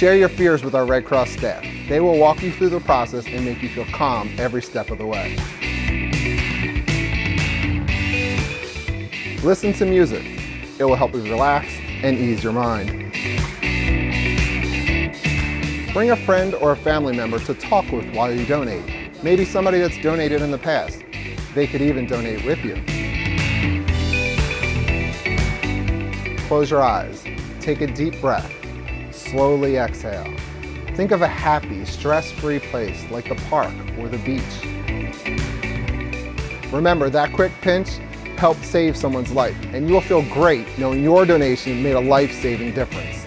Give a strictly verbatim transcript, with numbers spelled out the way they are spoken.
Share your fears with our Red Cross staff. They will walk you through the process and make you feel calm every step of the way. Listen to music. It will help you relax and ease your mind. Bring a friend or a family member to talk with while you donate. Maybe somebody that's donated in the past. They could even donate with you. Close your eyes. Take a deep breath. Slowly exhale. Think of a happy, stress-free place like the park or the beach. Remember, that quick pinch helped save someone's life, and you will feel great knowing your donation made a life-saving difference.